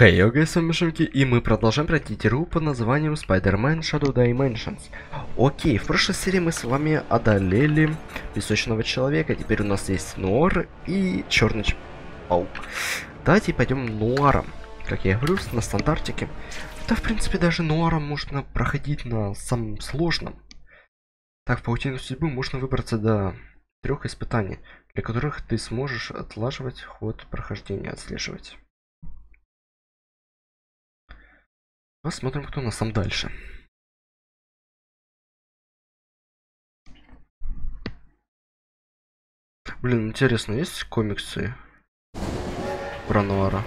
Хей, окей, с вами Шумки, и мы продолжаем пройти игру под названием Spider-Man Shadow Dimensions. Окей, в прошлой серии мы с вами одолели песочного человека, теперь у нас есть Нуар и черный паук. Давайте пойдем Нуаром, как я говорю, на стандартике. Да, в принципе, даже Нуаром можно проходить на самом сложном. Так, в паутину судьбы можно выбраться до 3 испытаний, для которых ты сможешь отлаживать ход прохождения, отслеживать. Посмотрим, кто у нас там дальше. Блин, интересно, есть комиксы про Нуара?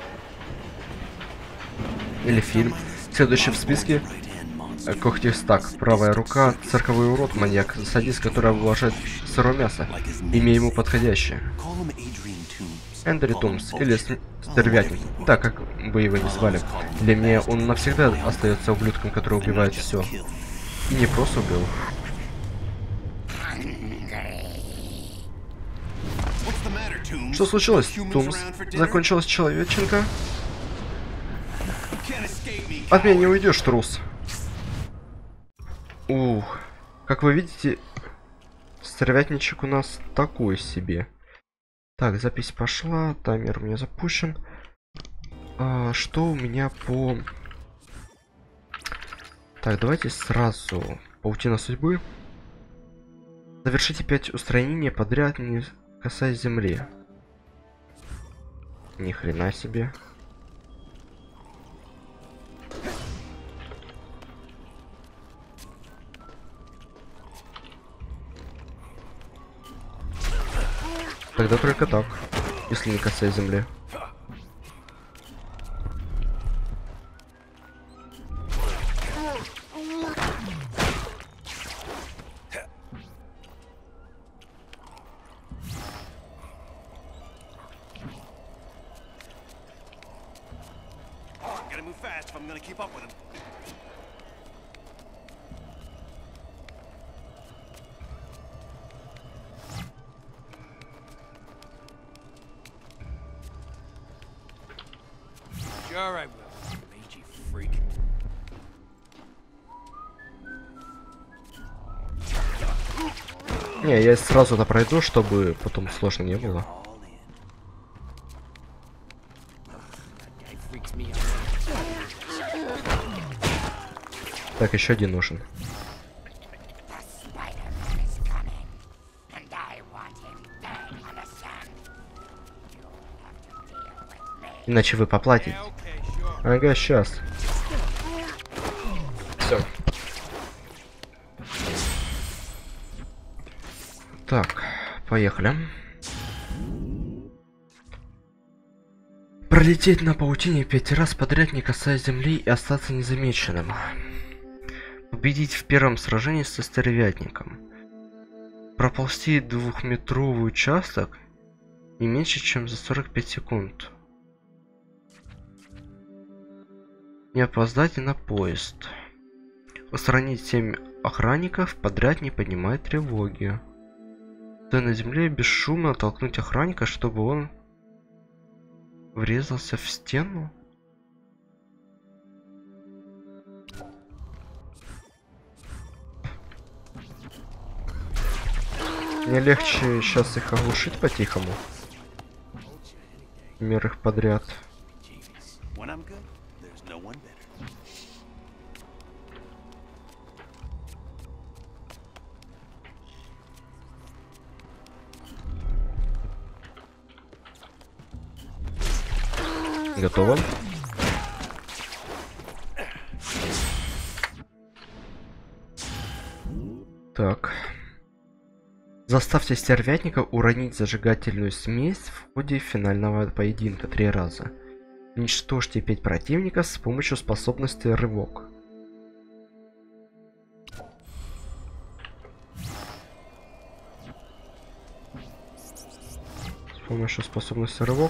Или фильм? Следующий в списке Когти Стак. Правая рука, цирковой урод, маньяк, садист, который обложает сырое мясо, имя ему подходящее. Эндри Тумс, или Стервятник, так как бы его ни звали. Для меня он навсегда остается ублюдком, который убивает все. И не просто убил. Что случилось, Тумс? Закончилась человеченка? От меня не уйдешь, трус. Ух, как вы видите, стервятничек у нас такой себе. Так, запись пошла, таймер у меня запущен. Что у меня по... Так, давайте сразу. Паутина судьбы. Завершите 5 устранений подряд, не касаясь земли. Ни хрена себе. Тогда только так, если не касаясь земли. Не, я сразу это пройду, чтобы потом сложно не было. Так, еще один нужен. Иначе вы поплатите. Ага, сейчас. Все. Так, поехали. Пролететь на паутине 5 раз подряд, не касаясь земли, и остаться незамеченным. Победить в первом сражении со стервятником. Проползти 2-метровый участок не меньше, чем за 45 секунд. Не опоздать на поезд. Устранить 7 охранников подряд, не поднимая тревоги. Да на земле бесшумно толкнуть охранника, чтобы он врезался в стену. Мне легче сейчас их оглушить по-тихому. Мер их подряд. Готово. Так. Заставьте стервятника уронить зажигательную смесь в ходе финального поединка 3 раза. Уничтожьте 5 противников с помощью способности рывок. С помощью способности рывок.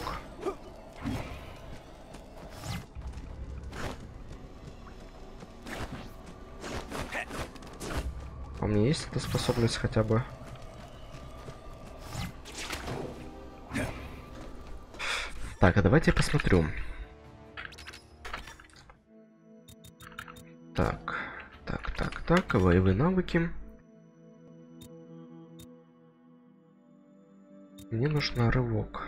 У меня есть эта способность хотя бы? Так, а давайте я посмотрю. Так, боевые навыки. Мне нужен рывок.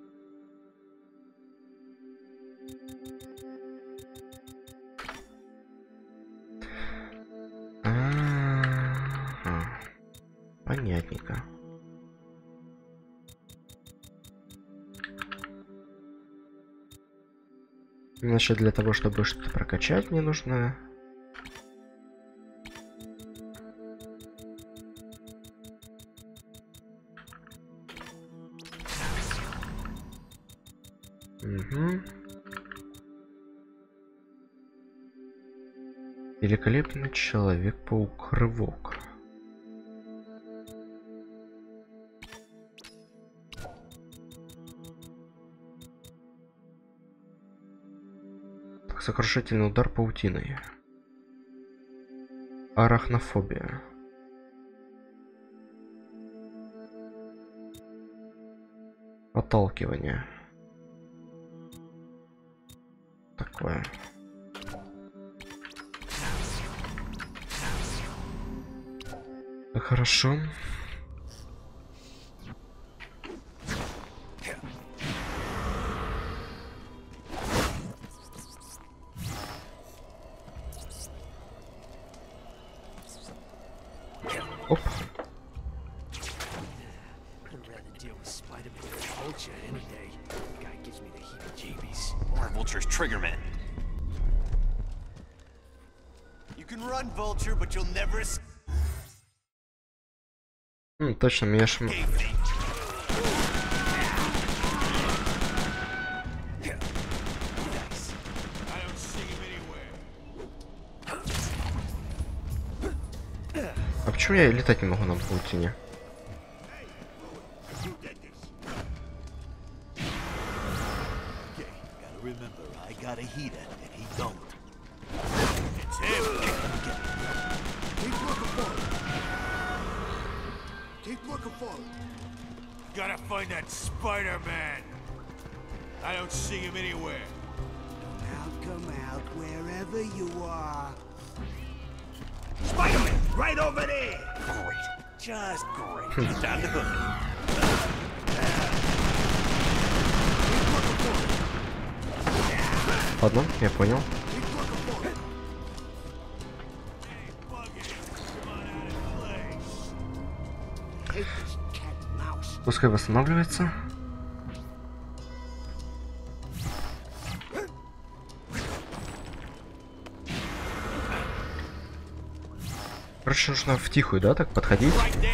Ага. Понятненько. Значит, для того, чтобы что-то прокачать, мне нужно... Угу. Великолепный Человек-паук рывок. Сокрушительный удар паутиной. Арахнофобия. Отталкивание. Такое. Хорошо. Оп. Vulture's Triggerman. You can run, Vulture, but you'll never escape. Точно, меня А почему я летать не могу на паутине? Gotta find that Spider-Man. I don't see him anywhere. Come out, wherever you are. Spider-Man, right over there. Great, just great. It's time to hook him. Ладно, я понял. Пускай восстанавливается. Короче, нужно втихую, да, так подходить?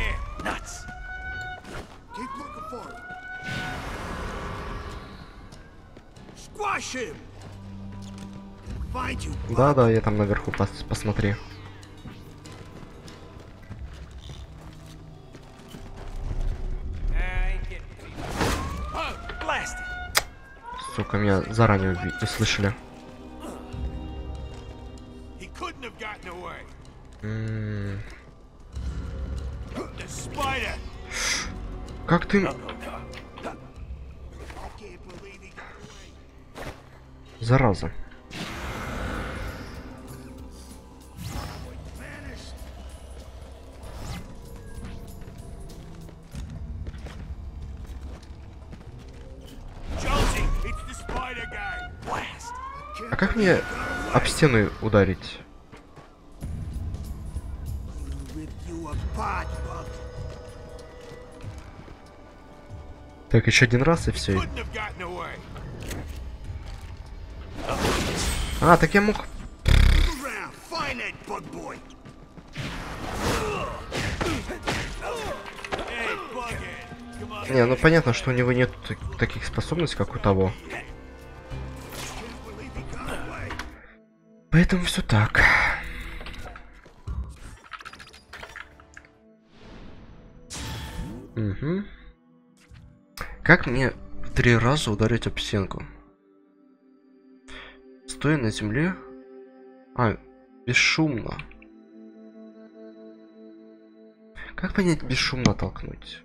Да, я там наверху посмотри. Сука, меня заранее услышали. Как ты... Зараза. А как мне об стену ударить? Так, еще один раз и все. А, так я мог... Не, ну понятно, что у него нет таких способностей, как у того. Поэтому все так. Угу. Как мне 3 раза ударить об стенку? Стоя на земле? А, бесшумно. Как понять бесшумно толкнуть?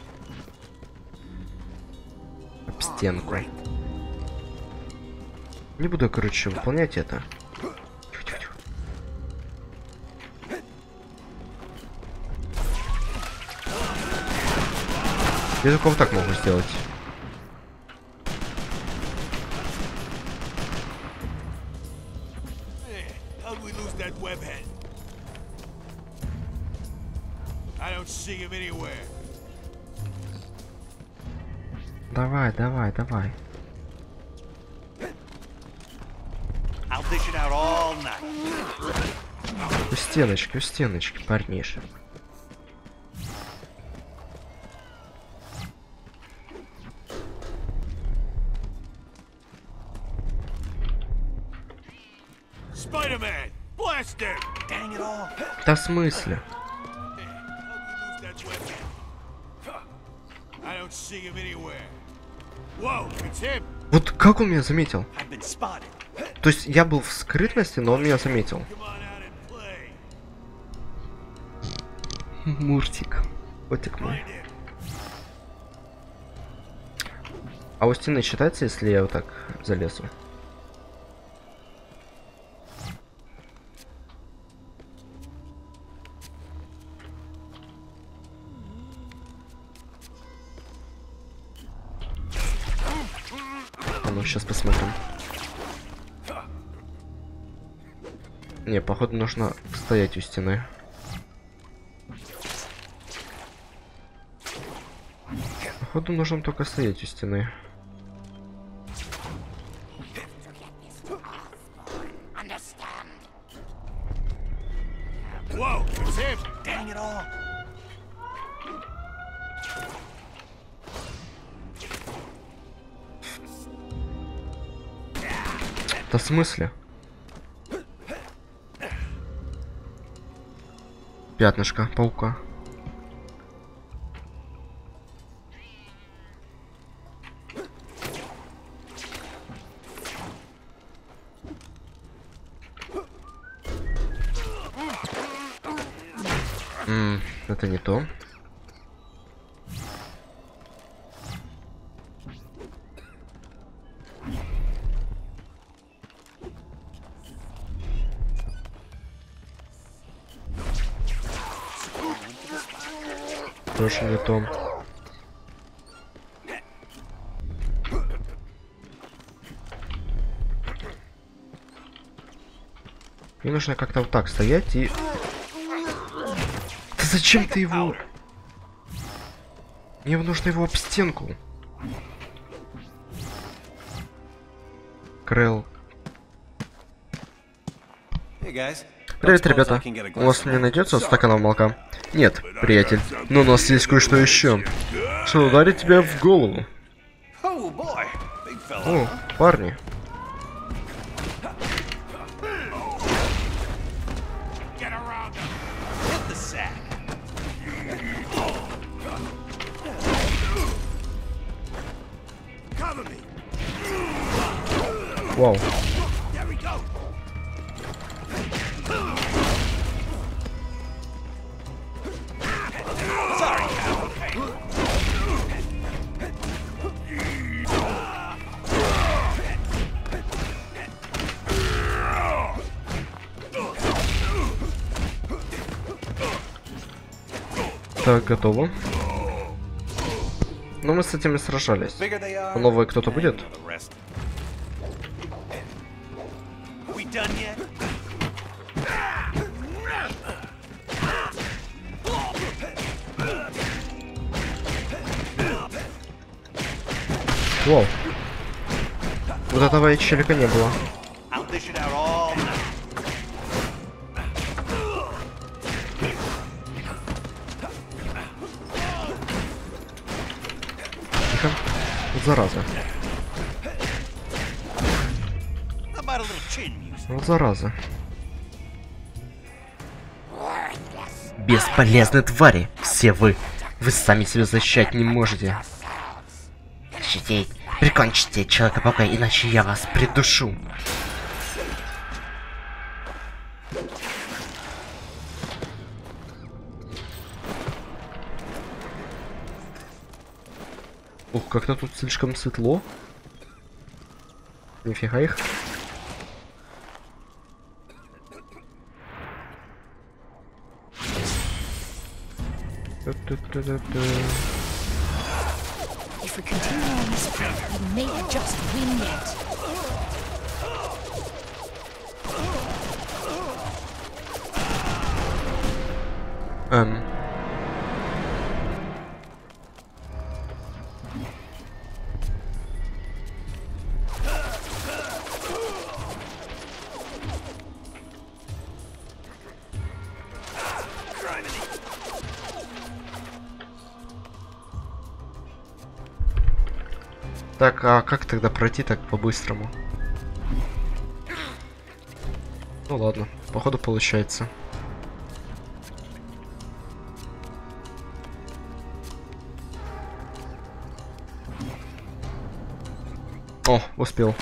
Об стенку. Не буду, короче, выполнять это. Тихо-тихо-тихо. Я только вот так могу сделать. How'd we lose that webhead? I don't see him anywhere. Давай, давай, давай. I'll dish it out all night. У стеночки, парниша. Spider-Man! Blast him! Dang it all. Да в смысле? How'd we lose that webhead? I don't see him anywhere. Whoa, it's him! Вот как он меня заметил? I've been spotted. То есть я был в скрытности, но он меня заметил. Come on out and play. Муртик. Котик мой. Find him. А у стены считается, если я вот так залезу? А ну, сейчас посмотрим. Не, походу нужно стоять у стены. Походу нужно только стоять у стены. Whoa, it's him! Dang it all. Да в смысле? Пятнышко паука. Это не то. Тоже не то. Мне нужно как-то вот так стоять и... Да зачем ты его... Мне нужно его об стенку. Крэл. Привет, ребята. У вас не найдется стакана молока? Нет, приятель. Но у нас есть кое-что еще. Что ударит тебя в голову? О, парни. Get around him! Hit the sack. Cover me! Вау. There we go! Sorry, pal. Так, готово. Но мы с этими сражались. Bigger they are. Новый кто-то будет? The rest. We done yet? Вау. Вот этого челика не было. I'll dish it out all night. Тихо. Вот зараза. How about a little chin music? Вот зараза. Бесполезные твари. Все вы. Вы сами себя защищать не можете. Защитить. Прикончите Человека-паука, иначе я вас придушу. Ух, как-то тут слишком светло. Нифига их. If we continue on this path, we may just win yet. Так, а как тогда пройти так по-быстрому? Ну ладно, походу получается. О, успел.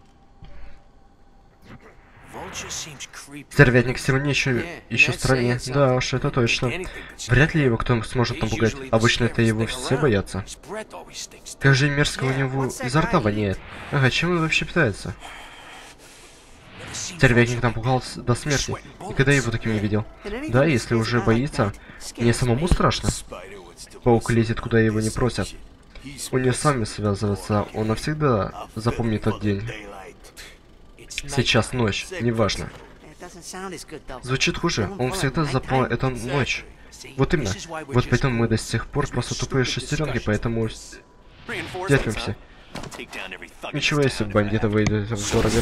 Стервятник сегодня еще страннее. Да уж, это точно. Вряд ли его кто сможет напугать. Обычно это его все боятся. Как же мерзко у него изо рта воняет. Ага, чем он вообще питается? Стервятник напугал до смерти. Никогда его таким не видел. Да, если уже боится, мне самому страшно. Паук лезет, куда его не просят. У него сами связываться, он навсегда запомнит тот день. Сейчас ночь, неважно. Звучит хуже, он всегда запомнил эту ночь. Вот именно. Вот поэтому мы до сих пор просто тупые шестеренки, поэтому терпимся. Ничего, если бандиты выйдут в городе.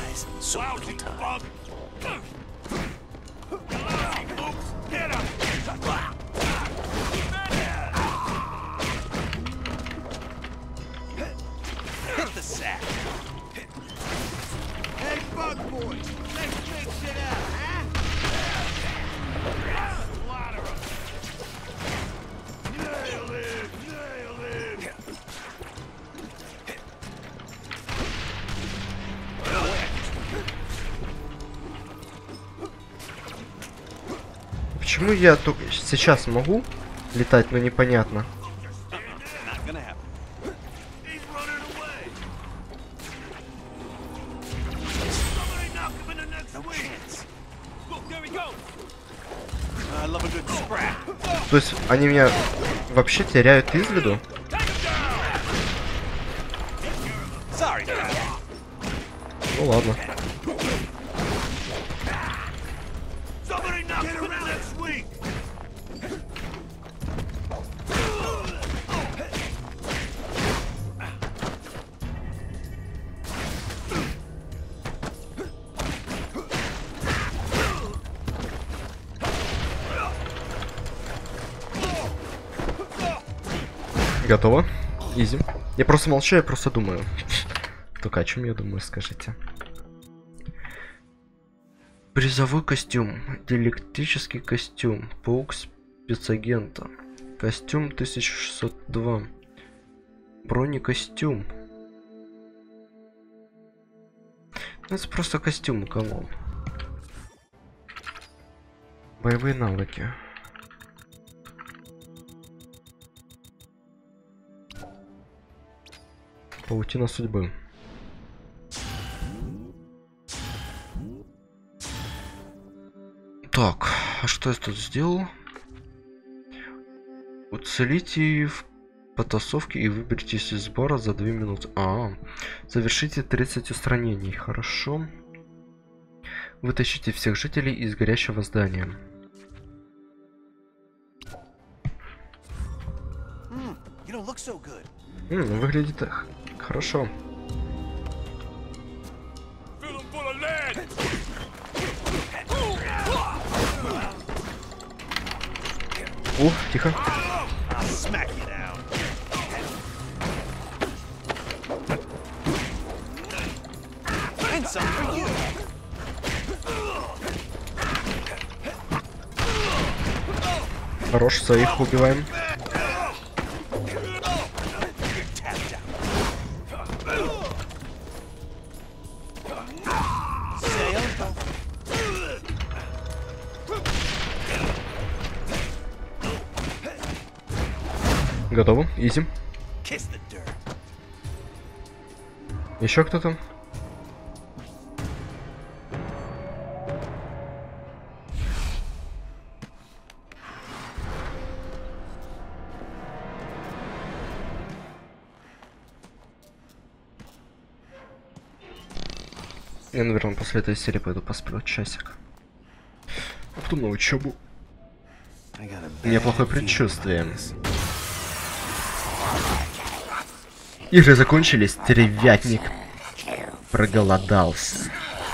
Почему я только сейчас могу летать, но непонятно? То есть они меня вообще теряют из виду? Ну ладно. Готово. Изи. Я просто молчу, я просто думаю. Только о чем я думаю, скажите. Призовой костюм. Диэлектрический костюм. Паук спецагента. Костюм 1602. Бронекостюм. Это просто костюм, камон. Боевые навыки. Паутина судьбы. Так, а что я тут сделал? Уцелите в потасовке и выберитесь из бара за 2 минуты. Завершите 30 устранений. Хорошо. Вытащите всех жителей из горящего здания. Выглядит хорошо. Тихо. Хорош, своих убиваем. Готово, изи. Еще кто-то? Я, наверное, после этой серии пойду посплю часик. А потом на учебу. У меня плохое предчувствие. Игры закончились, стервятник проголодался.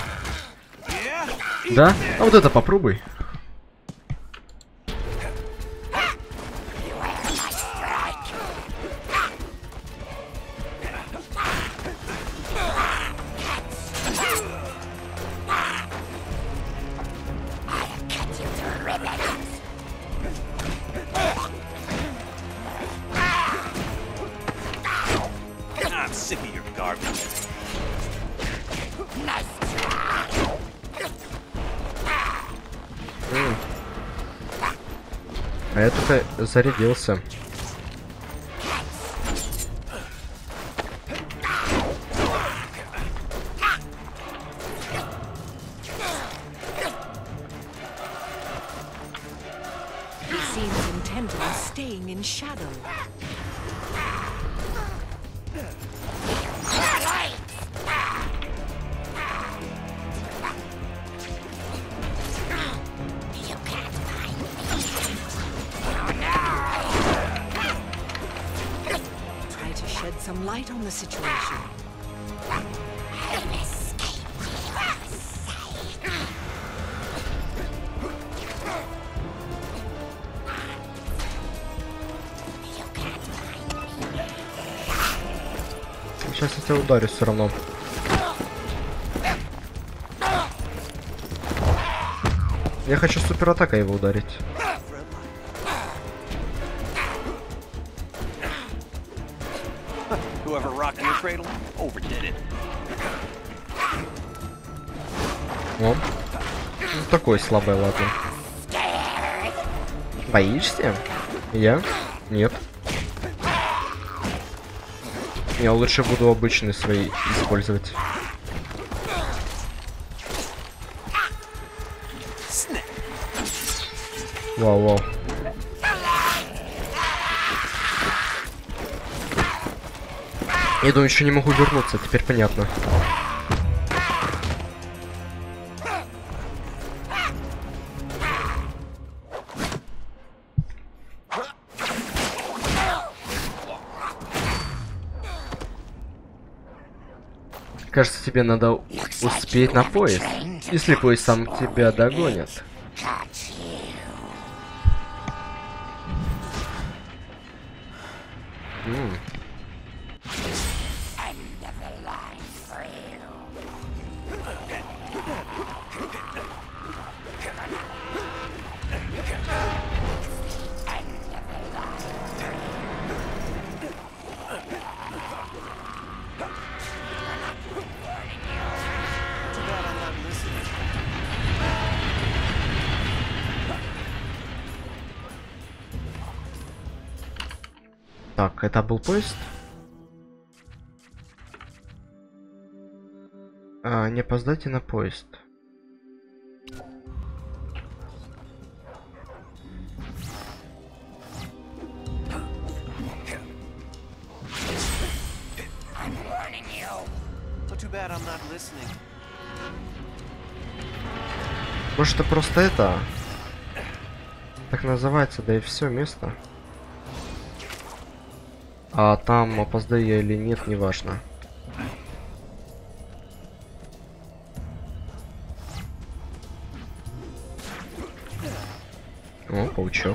Да? А вот это попробуй. I'm sick of your garbage. А я только зарядился. He seems intent on staying in shadow. Try to shed some light on the situation. Сейчас я тебя ударю все равно. Я хочу суператакой его ударить. Whoever rocked your cradle overdid it. О. Ну, такой слабый, ладно. Боишься? Я? Нет. Я лучше буду обычные свои использовать. Вау-вау. Я думаю, еще не могу вернуться, теперь понятно. Кажется, тебе надо успеть на поезд, если поезд сам тебя догонит. Так, это был поезд? Не опоздайте на поезд. Может, это просто это? Так называется, да и все место. А там опоздаю я или нет, неважно. О, паучок.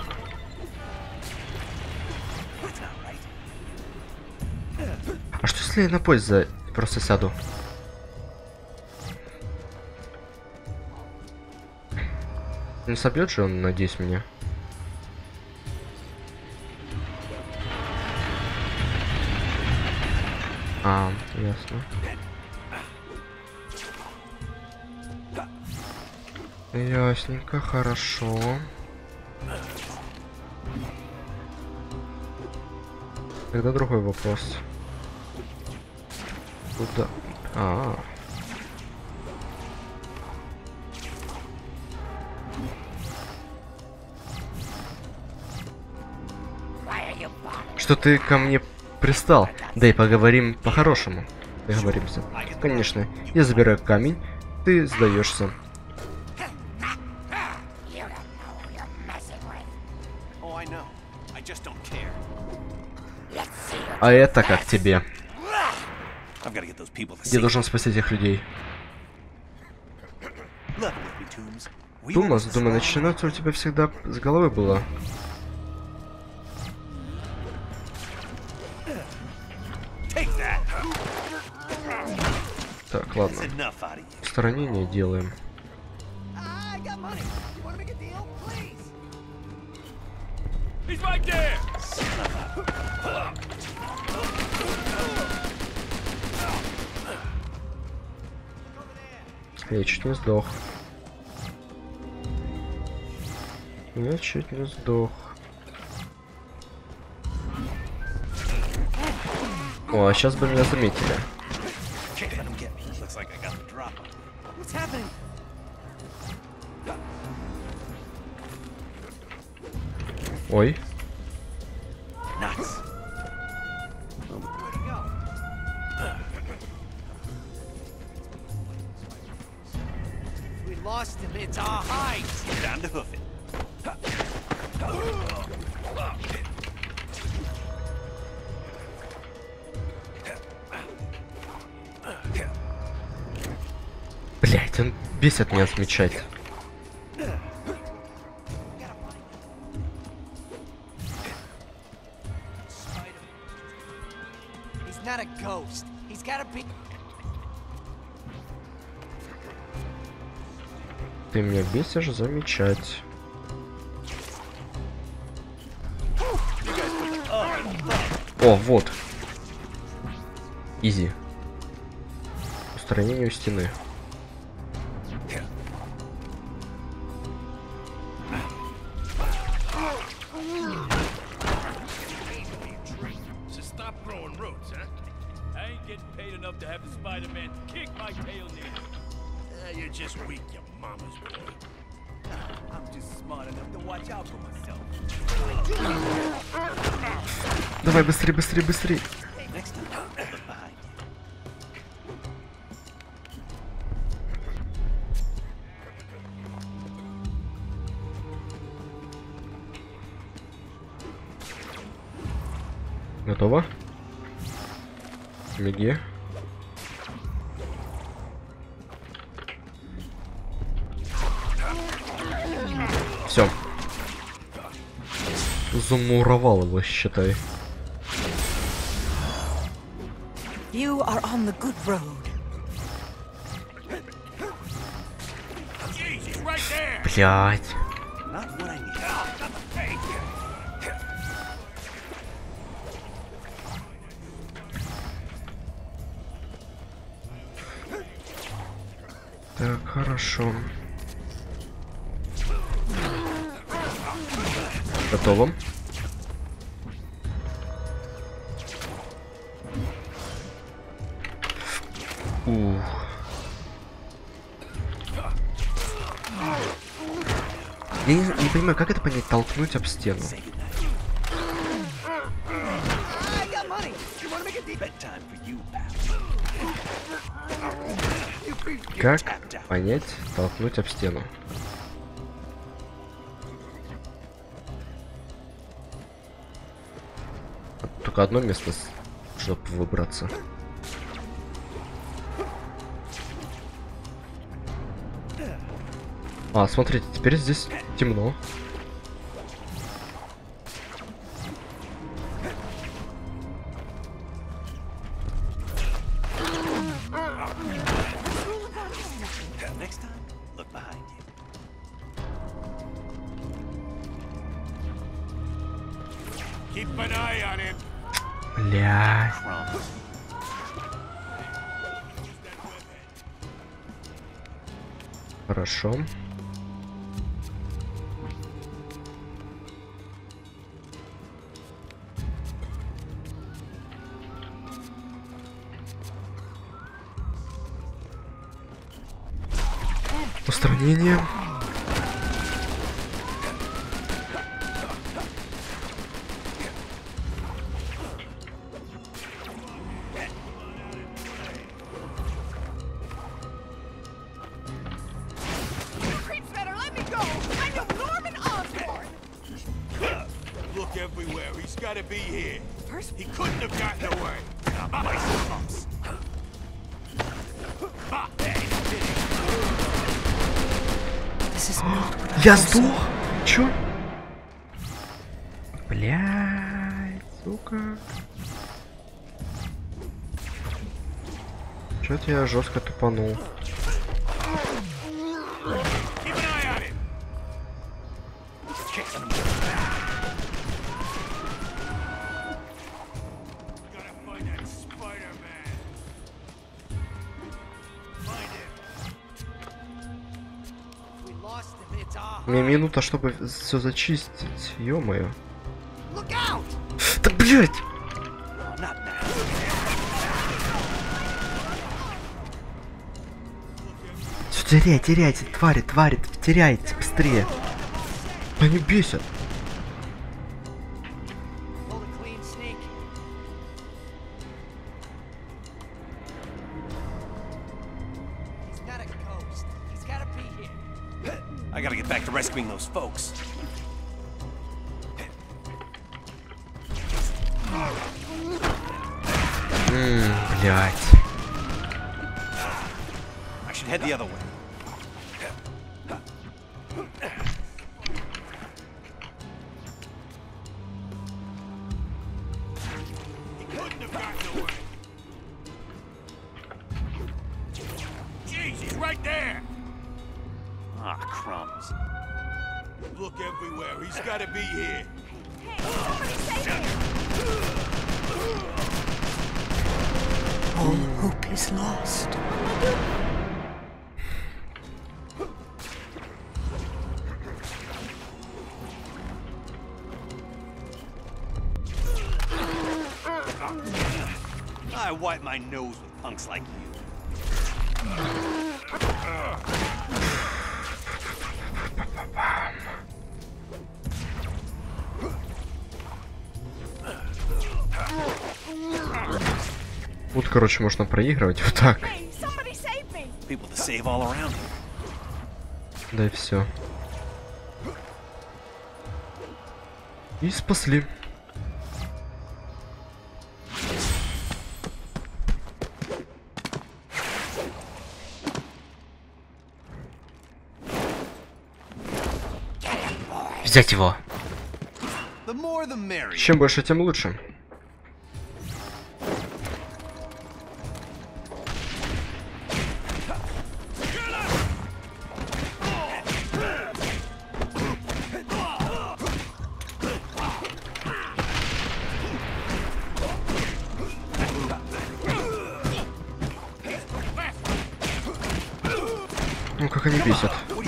А что если я на поезд просто сяду? Не собьет же он, надеюсь, меня. А, ясно. Ясненько, хорошо. Тогда другой вопрос. Куда? Что ты ко мне пристал? Да и поговорим по-хорошему. Договоримся. Конечно. Я забираю камень. Ты сдаешься. Oh, I know. I just don't care. А это как тебе? I've got to get those people to Я see. должен спасти этих людей. Look with me, Toombs. We Тумас, were думаю, the начинаться у тебя всегда с головы было. Take that. Так, ладно. That's enough out of you. Устранение делаем. I got money. You want to make a deal? Please. He's right there! Я чуть не сдох. Я чуть не сдох. О, а сейчас бы меня заметили. Can't let him get me. Looks like I got the drop on him. What's happening? Ой. Nuts. Where'd he go? We lost him. It's our hide. Time to hoof it. Блять, он бесит меня замечать. He's not a ghost. He's gotta be. Ты меня бесишь замечать. О, вот. Изи. Устранение у стены. So stop growing roots, huh? I ain't getting paid enough to have the Spider-Man kick my tail near. You're just weak, you mama's boy. I'm just smart enough to watch out for myself. Давай, быстрее, быстрее, быстрее. Next time, look behind you. Готово? Беги. Все. Замуровал его, считай. You are on the good road. Jeez, he's right there! Блять. Not what I need. Так, хорошо. Готово. Ух. Я не понимаю, как это понять, толкнуть об стену. I got money. You want to make a deal? Bedtime for you, pal. Как понять, толкнуть об стену? Только одно место, чтобы выбраться. А, смотрите, теперь здесь темно. Next time, look behind you. Keep an eye on him. Бля. Crumbs. Хорошо. Устранение. everywhere. He's got to be here. First, He couldn't have gotten away. this is not what I Я thought. сдох! Чё? Блядь, сука. Чё-то я жестко тупанул. Keep an eye on him. Gotta find that Spider-Man. Find him. We lost him. It's our Мне минута, чтобы все зачистить. Ё-моё. Look out! Да блядь! Not now. Всё, теряйте, твари, теряйте, быстрее. Они бесят. Pull a clean sneak. He's not a ghost. He's gotta be here. I gotta get back to rescuing those folks. Блядь. I should head the other way. He couldn't have gotten away. Jeez, he's right there. Ah, crumbs. Look everywhere. He's got to be here. All hope is lost. I wipe my nose with punks like you. Вот, короче, можно проигрывать вот так. People to save all around here. Да и все. И спасли. Взять его. The more the merrier. Чем больше, тем лучше. Ну как они бесят.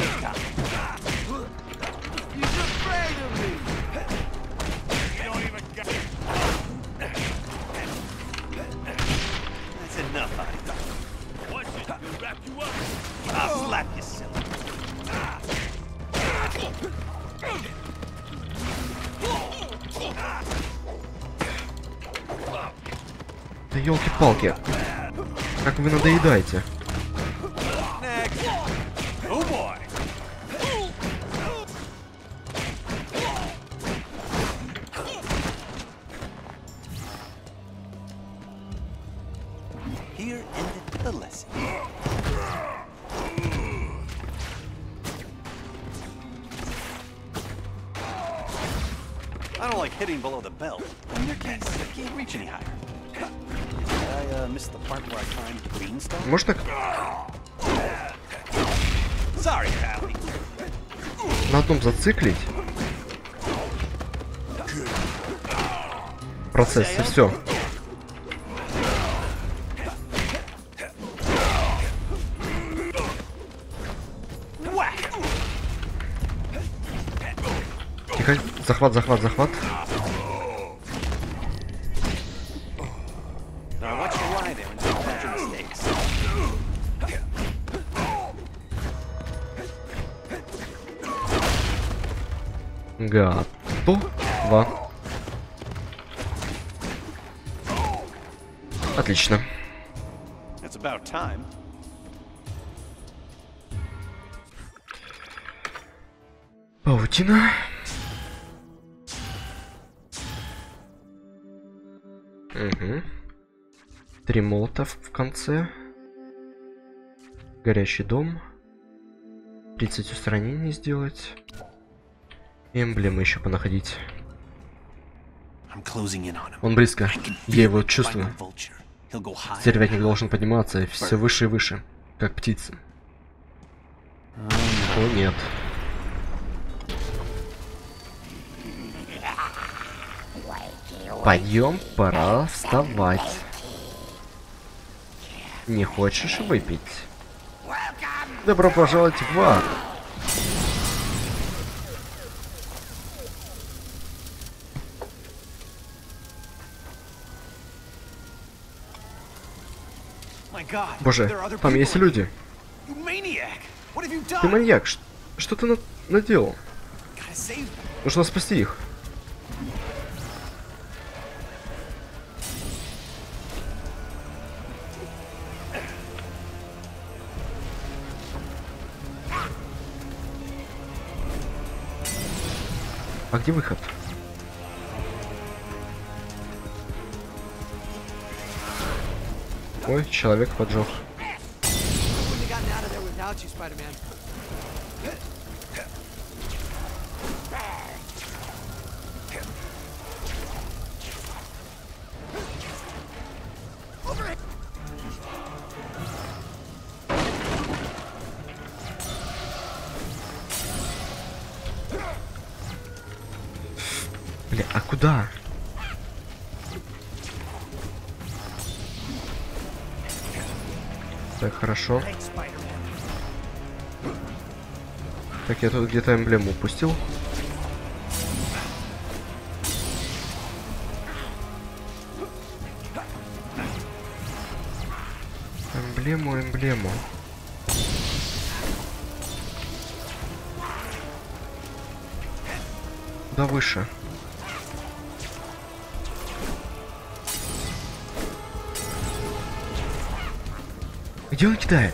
That's enough out of you. Watch it. He'll wrap you up. I'll slap you, silly. Да елки-палки. Как вы надоедаете. Next. Oh boy. Here ended the lesson. I don't like hitting below the belt. In your case, I can't reach any higher. Did I miss the part where I climbed the beanstalk? Можно Sorry, Pally. на одном зациклить? Процесс, и все. Тихо, захват. Now I want you to lie there and don't catch your mistakes. Готово. Отлично. It's about time. Паутина. Угу. 3 молотов в конце. Горящий дом. 30 устранений сделать. И эмблемы еще понаходить. Он близко. Я его чувствую. Стервятник должен подниматься все выше и выше, как птица. О, нет. Подъем, пора вставать. Не хочешь выпить? Добро пожаловать в ад. Боже, там есть люди. Ты маньяк, что ты наделал? Нужно спасти их. А где выход? Ой, человек поджег. Бля, а куда? Так, хорошо. Так, я тут где-то эмблему упустил. Эмблему. Да выше. Где он кидает?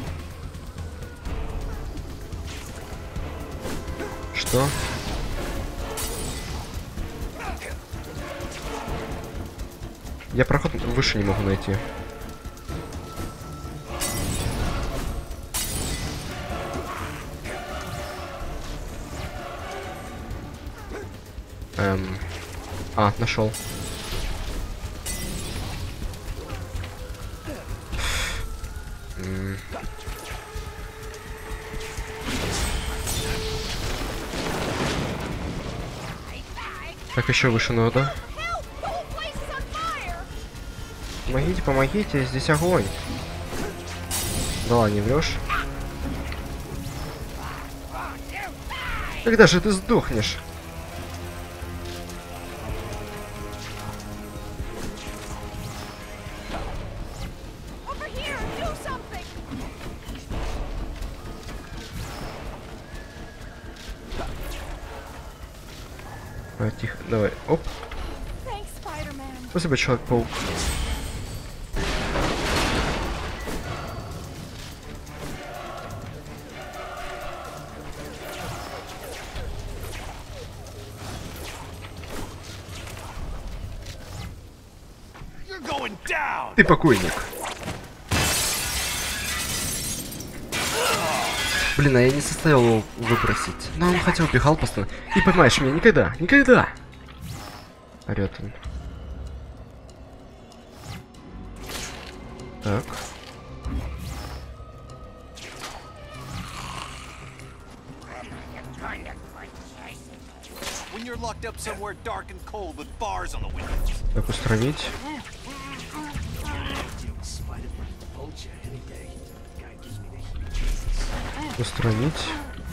Что? Я проход выше не могу найти. А, нашел. Так, еще выше надо. Помогите, помогите, здесь огонь. Да ладно, не врешь. Когда же ты сдохнешь? Тихо, давай, оп. Спасибо, Человек-паук. Ты покойник. Блин, а я не составил его выбросить. Но он хотя убегал постоянно. Не поймаешь меня никогда, никогда. Орёт он. Так. Так, устранить. Устранить.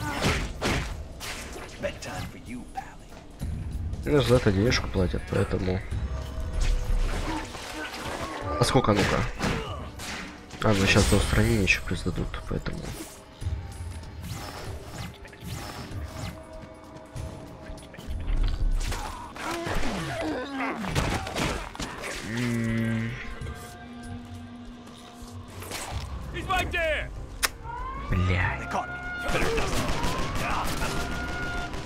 Ну, за это денежку платят, поэтому... А сколько, ну-ка? А, ну сейчас за устранение еще плюс дадут, поэтому... Бля.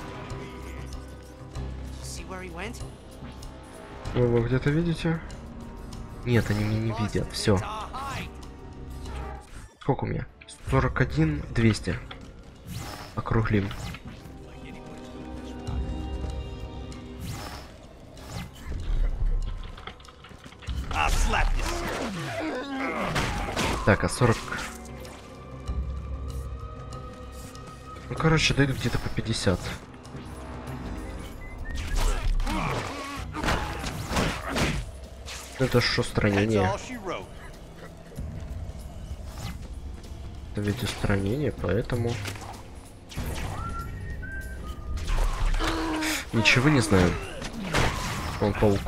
Вы его где-то видите? Нет, они меня не видят. Все. Сколько у меня? 41 200. Округлим. Так, а 40... Ну, короче, дойдут где-то по 50. Это ж устранение. Это ведь устранение, поэтому... Ничего не знаю. Он паук.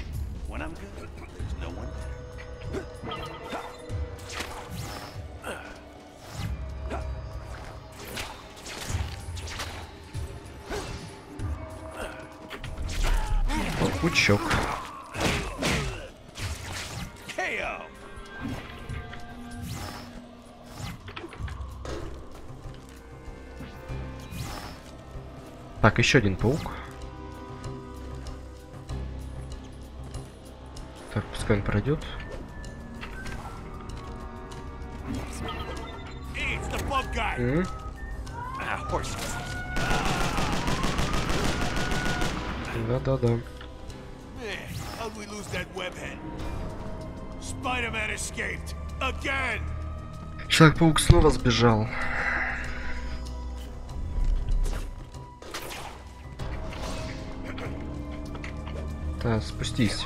Паучок. Так, еще один паук. Так, пускай он пройдет. Да-да-да. Человек-паук снова сбежал. Так, спустись.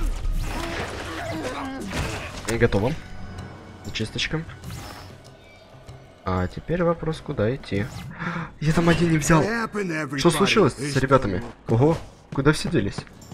Готово. Чисточка. А теперь вопрос, куда идти. Я там один не взял. Что случилось с ребятами? Ого, куда все делись?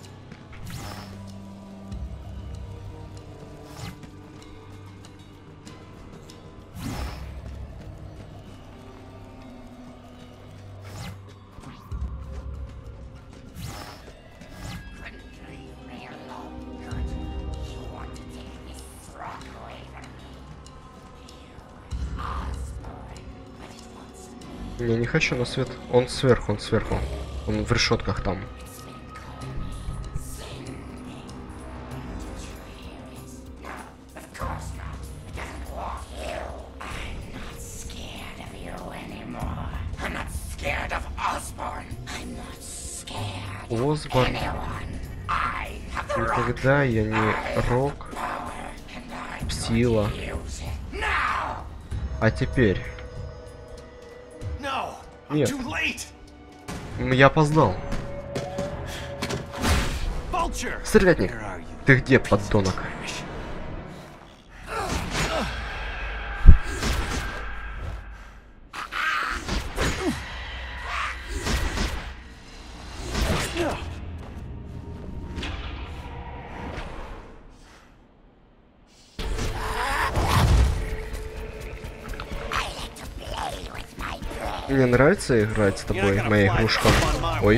Я не хочу на свет. Он сверху, он сверху. Он в решетках там. Осборн. Никогда я не Рок. Сила. А теперь... Нет. Я опоздал. Стрелятник. Ты где, поддонок? Мне нравится играть с тобой, моя игрушка. Ой.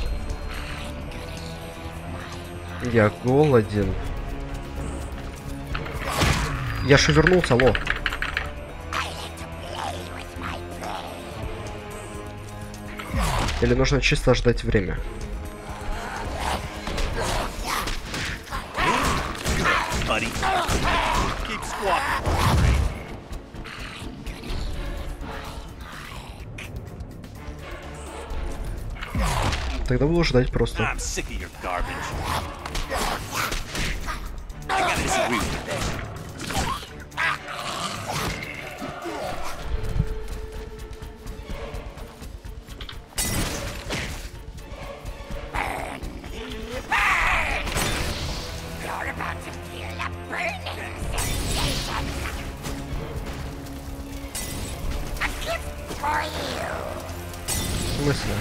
Я голоден. Я шевернулся, алло. Или нужно чисто ждать время? Тогда буду ждать просто. В смысле?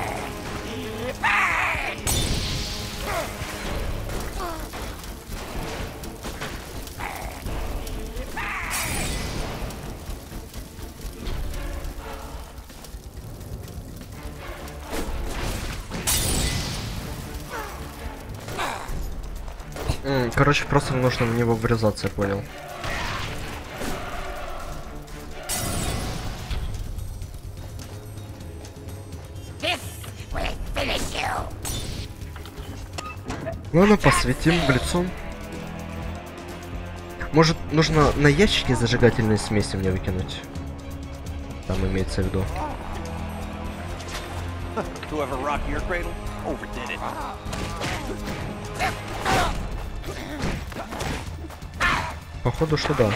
Короче, просто нужно в него врезаться, я понял. Ладно, посветим в лицо. Может, нужно на ящике зажигательные смеси мне выкинуть? Там имеется в виду. Whoever rocked your cradle overdid it. Походу, что да.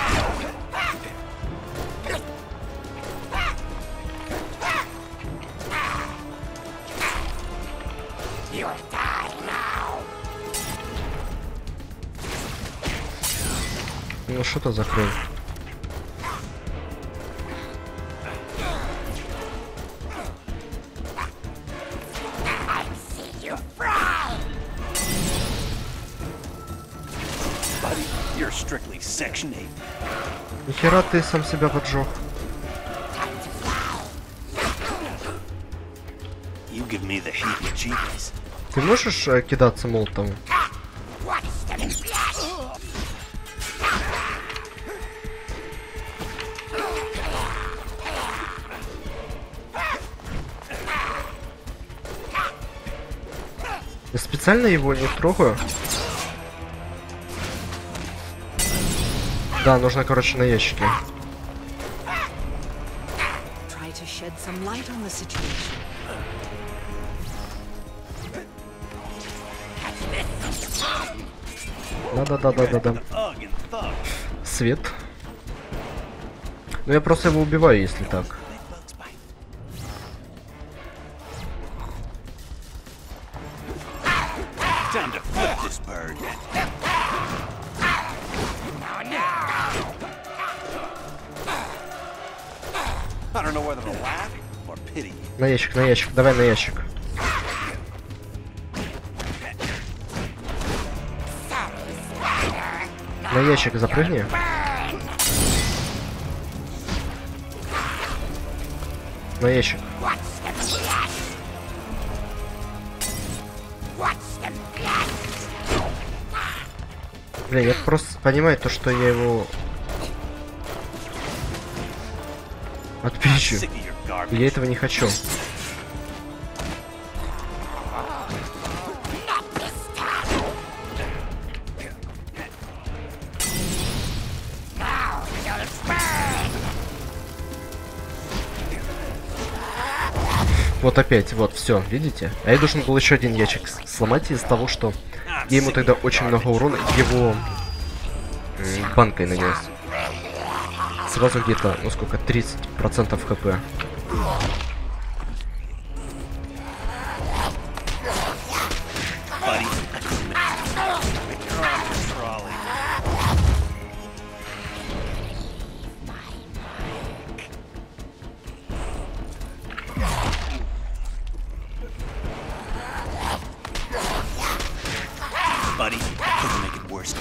Ну что-то закрыл. Buddy, you're strictly Section 8. Нихера ты сам себя поджег. You give me the heebie-jeebies. Ты можешь кидаться молотом? Я специально его не трогаю. Да, нужно, короче, на ящике. Try to shed some light on the situation. Да. Thug and thug. Свет. Ну я просто его убиваю, если так. Big bugs bite. Time to flip this bird. I don't know whether to laugh or pity you. На ящик, давай на ящик. На ящик запрыгни. На ящик. Блин, я просто понимаю то, что я его отпищу. Sick of your garbage. И я этого не хочу. Вот опять, вот, все, видите? А я должен был еще один ящик сломать из-за того, что я ему тогда очень много урона его банкой нанес. Сразу где-то, ну сколько, 30% хп. Buddy, you're on the trolley. Buddy, couldn't make it worse.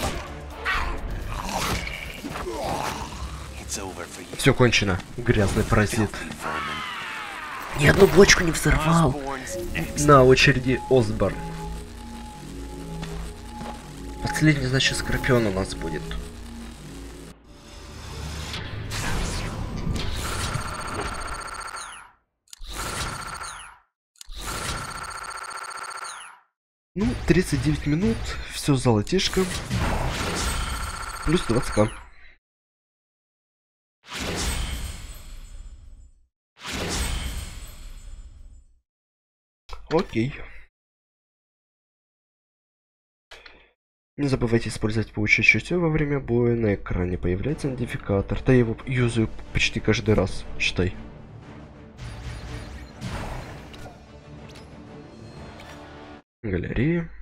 It's over for you. Все кончено. Грязный паразит. Filthy vermin. Ни одну бочку не взорвал. Osborn's next. На очереди Осборн. Последний, значит, Скорпион у нас будет. Ну, 39 минут, все золотишко. Плюс 20к. Окей. Не забывайте использовать паучье чутье во время боя. На экране появляется идентификатор. Да я его юзаю почти каждый раз, считай. Галерея.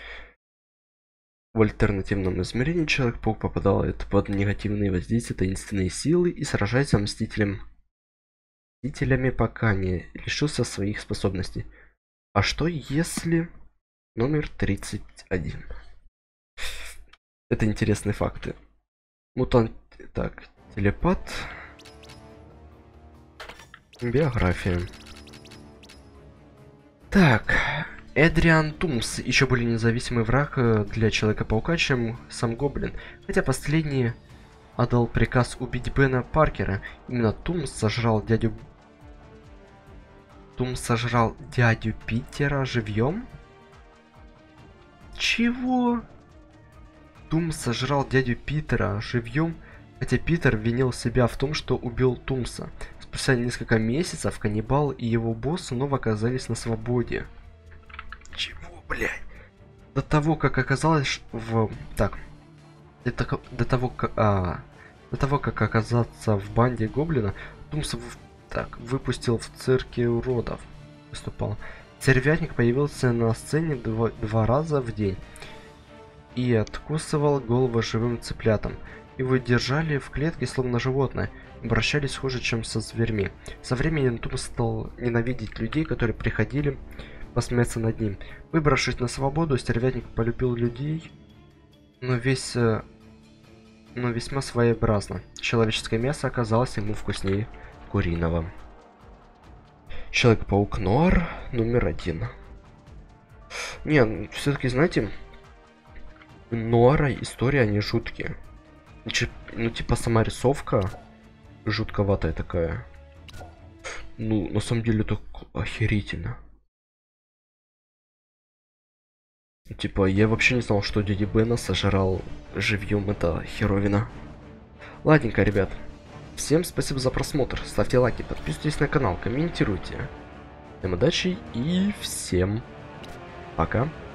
В альтернативном измерении Человек-паук попадает под негативные воздействия таинственной силы и сражается с мстителями, пока не лишился своих способностей. А что если номер 31? Это интересные факты. Мутант. Так, телепат. Биография. Так. Эдриан Тумс еще более независимый враг для Человека-паука, чем сам Гоблин. Хотя последний отдал приказ убить Бена Паркера. Именно Тумс сожрал дядю Питера живьем? Чего? Тум сожрал дядю Питера живьем, хотя Питер винил себя в том, что убил Тумса. Спустя несколько месяцев каннибал и его босс снова оказались на свободе. Чего, блядь? До того, как оказалось в... Так. До того, как оказаться в банде Гоблина, Тумс выпустил в цирке уродов. Выступал. Стервятник появился на сцене два раза в день и откусывал голову живым цыплятам. Его держали в клетке словно животное, обращались хуже, чем со зверьми. Со временем Тумс стал ненавидеть людей, которые приходили посмеяться над ним. Выбравшись на свободу, стервятник полюбил людей, но весьма своеобразно. Человеческое мясо оказалось ему вкуснее куриного. Человек-паук Нуар номер 1. Не, все-таки, знаете, Нуара история, они жуткие. Ну, типа, сама рисовка жутковатая такая. Ну, на самом деле, так охерительно. Типа, я вообще не знал, что дядя Бена сожрал живьем это херовина. Ладненько, ребят. Всем спасибо за просмотр. Ставьте лайки, подписывайтесь на канал, комментируйте. Всем удачи и всем пока.